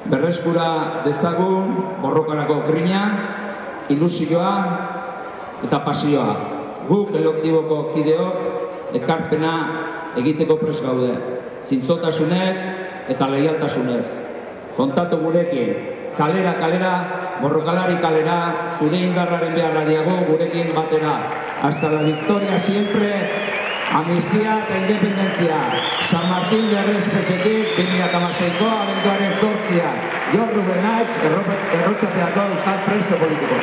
berreskura dezagun borrokarako grina, ilusioa eta pasioa. Guk kolektiboko kideok ekarpena egiteko prest gaude, zintzotasunez eta leialtasunez. Kontatu gurekin, kalera, borrokalari kalera, zure indarraren beharra diago gurekin batera. Hasta la victoria siempre, amnistia eta independentzia. San Martín de Errespetxetik 2016ko abenduaren 8. Jon Rubenach, Errotxapeako euskal preso politiko.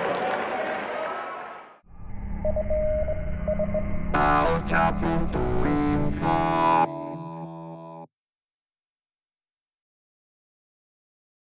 Ahotsa puntu